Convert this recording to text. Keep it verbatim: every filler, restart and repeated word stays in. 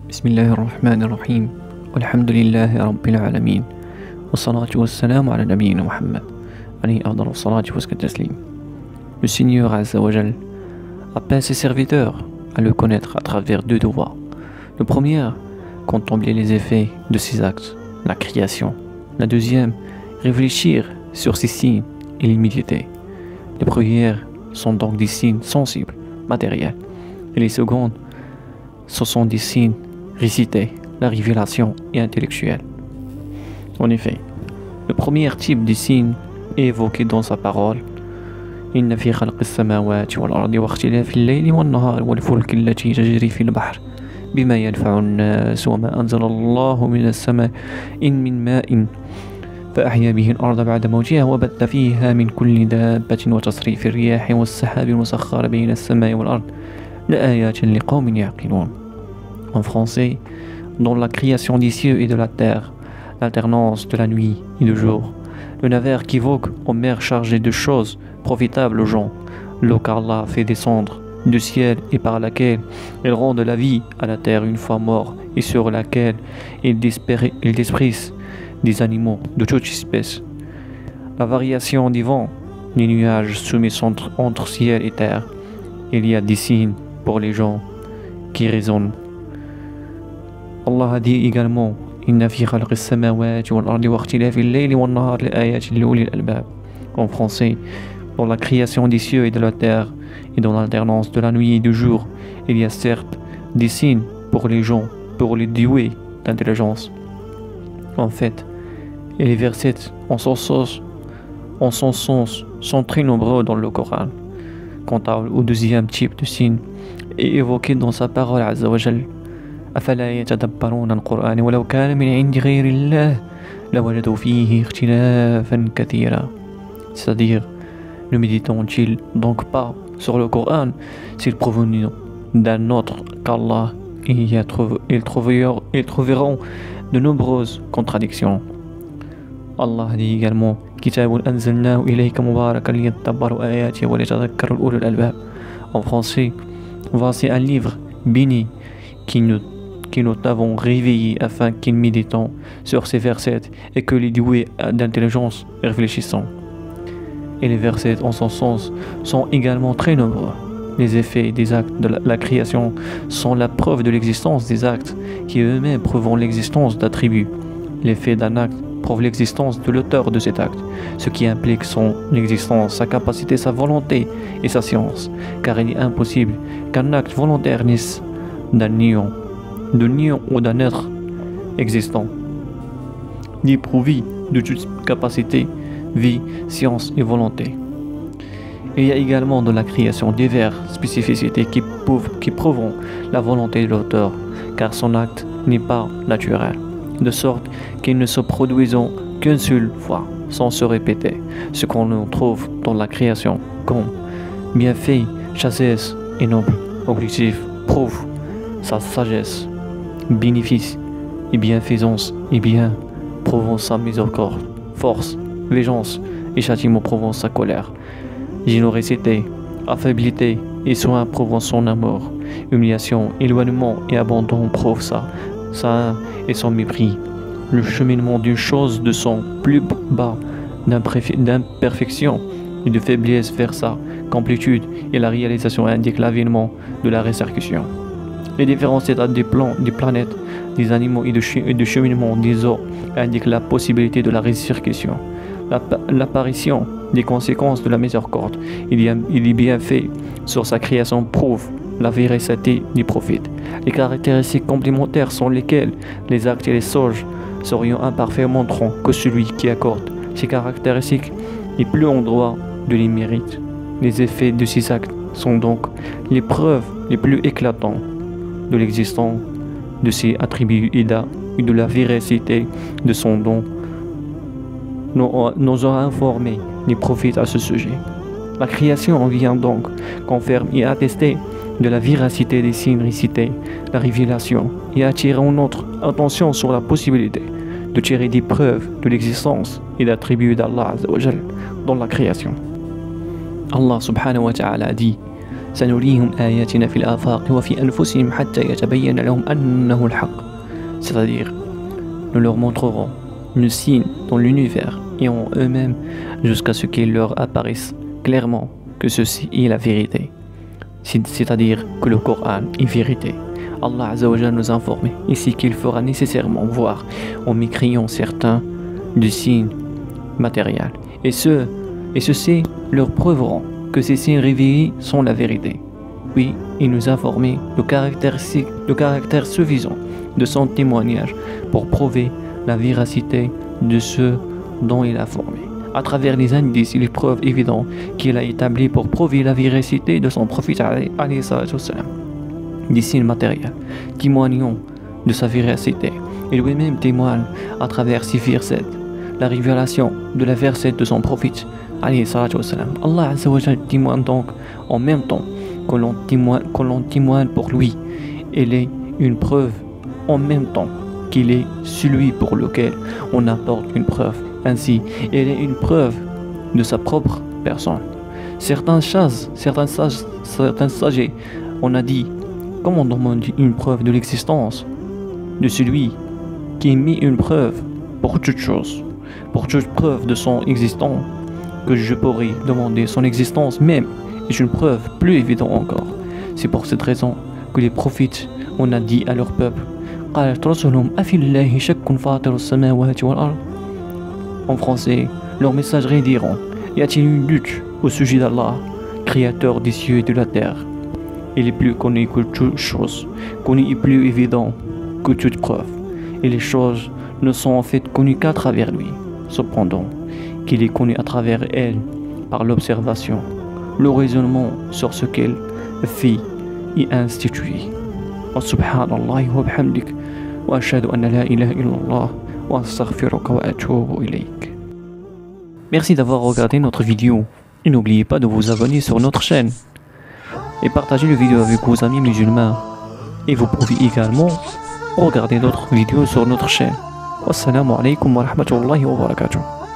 بسم الله الرحمن الرحيم والحمد لله رب العالمين والصلاة والسلام على نبينا Muhammad عليه أفضل الصلاة والتسليم. Le Seigneur Azza wa Jal appelle ses serviteurs à le connaître à travers deux devoirs. Le premier, contempler les effets de ses actes, la création. La deuxième, réfléchir sur ses signes et les méditer. Les premières sont donc des signes sensibles, matériels, et les secondes, ce sont des signes récités, la révélation et intellectuelle. En effet, le premier type de signe est évoqué dans sa parole. إن في خلق السماوات والأرض واختلاف الليل والنهار والفلك التي تجري في البحر بما ينفع الناس وما أنزل الله من السماء إن من ماء فأحيا به الأرض بعد موتها وبث فيها من كل دابة وتصريف الرياح والسحاب المسخر بين السماء والأرض لآيات لقوم يعقلون. En français, dans la création des cieux et de la terre, l'alternance de la nuit et du jour, le navire qui vogue en mer chargée de choses profitables aux gens, l'eau qu'Allah fait descendre du ciel et par laquelle il rend de la vie à la terre une fois mort et sur laquelle il disperse des animaux de toute espèce. La variation des vents, les nuages soumis entre, entre ciel et terre, il y a des signes pour les gens qui raisonnent. Allah a dit également إن في خلق السماوات والأرض واختلاف الليل والنهار لآيات لأولي الألباب. En français, dans la création des cieux et de la terre et dans l'alternance de la nuit et du jour, il y a certes des signes pour les gens, pour les doués d'intelligence. En fait, les versets en son sens, en son sens sont très nombreux dans le Coran. Quant au deuxième type de signe est évoqué dans sa parole Azza wa Jal. أفلا يتدبرون القرآن ولو كان من عند غير الله لوجدوا فيه اختلافا كثيرا. C'est-à-dire, ne méditent-ils donc pas sur le Coran s'ils proviennent d'un autre qu'Allah, ils trouveront, ils trouveront de nombreuses contradictions. Allah dit également كتاب أنزلناه إليك مباركا ليدبروا آياته وليتذكروا أولو الألباب. En français, voici un livre béni qui nous que nous t'avons réveillé afin qu'ils méditent sur ces versets et que les doués d'intelligence réfléchissent. Et les versets en son sens sont également très nombreux. Les effets des actes de la, la création sont la preuve de l'existence des actes qui eux-mêmes prouvent l'existence d'attributs. L'effet d'un acte prouve l'existence de l'auteur de cet acte, ce qui implique son existence, sa capacité, sa volonté et sa science, car il est impossible qu'un acte volontaire naisse d'un néant, de néant ou d'un être existant, dépourvu de toute capacité, vie, science et volonté. Il y a également dans la création diverses spécificités qui prouvent, qui prouvent la volonté de l'auteur, car son acte n'est pas naturel, de sorte qu'ils ne se produisent qu'une seule fois, sans se répéter, ce qu'on trouve dans la création comme bienfait, chassesse et noble objectif prouve sa sagesse, bénéfice et bienfaisance et bien prouvant sa miséricorde, force, vengeance et châtiment prouvant sa colère, générosité, affabilité et soin prouvant son amour, humiliation, éloignement et abandon prouvent sa, sa haine et son mépris, le cheminement d'une chose de son plus bas d'imperfection et de faiblesse vers sa complétude et la réalisation indique l'avènement de la résurrection. Les différents états des plans, des planètes, des animaux et de, ch et de cheminement des eaux indiquent la possibilité de la résurrection. L'apparition des conséquences de la miséricorde et des bienfaits sur sa création prouve la véracité des prophètes. Les caractéristiques complémentaires sont lesquelles les actes et les sages serions imparfaits montrant que celui qui accorde ces caractéristiques est plus en droit de les mérites. Les effets de ces actes sont donc les preuves les plus éclatantes de l'existence de ses attributs et de la véracité de son don, nous ont informé les prophètes à ce sujet. La création vient donc confirmer et attester de la véracité des signes récités, la révélation, et attirer notre attention sur la possibilité de tirer des preuves de l'existence et d'attributs d'Allah Azza wa Jal dans la création. Allah subhanahu wa ta'ala dit سنريهم آياتنا في الآفاق وفي أنفسهم حتى يتبين لهم أنه الحق. C'est-à-dire, nous leur montrerons nos signes dans l'univers et en eux-mêmes jusqu'à ce qu'il leur apparaisse clairement que ceci est la vérité. C'est-à-dire que le Coran est vérité. Allah Azza wa Jalla nous informe ici qu'il fera nécessairement voir en mécriant certains des signes matériels. Et ceux, et ceux-ci leur prouveront que ces signes révélés sont la vérité. Puis il nous informe le caractère, le caractère suffisant de son témoignage pour prouver la véracité de ceux dont il a formé. À travers les indices et les preuves évidentes qu'il a établies pour prouver la véracité de son prophète alayhi salatu wassalam. Des signes matériels témoignant de sa véracité. Et lui-même témoigne à travers ces versets la révélation de la verset de son prophète alayhi salatu wassalam. Allah Azza wa Jalla témoigne donc en même temps que l'on témoigne, que l'on témoigne pour lui. Elle est une preuve en même temps qu'il est celui pour lequel on apporte une preuve. Ainsi, elle est une preuve de sa propre personne. Certains sages, certains sages, certains sages, on a dit, comment demander une preuve de l'existence de celui qui met une preuve pour toute chose, pour toute preuve de son existence, que je pourrais demander son existence même est une preuve plus évidente encore. C'est pour cette raison que les prophètes, on a dit à leur peuple, en français, leurs messageries diront, y a-t-il une lutte au sujet d'Allah, créateur des cieux et de la terre? Il est plus connu que toute chose, connu et plus évident que toute preuve, et les choses ne sont en fait connues qu'à travers lui. Cependant, qu'il est connu à travers elle par l'observation, le raisonnement sur ce qu'elle fait et institué. Subhanallah wa bihamdik wa ashhadu an la ilaha illallah wa astaghfiruka wa atubu ilayk. Merci d'avoir regardé notre vidéo et n'oubliez pas de vous abonner sur notre chaîne et partager la vidéo avec vos amis musulmans. Et vous pouvez également regarder d'autres vidéos sur notre chaîne. Wassalamu alaikum wa rahmatullahi wa barakatuh.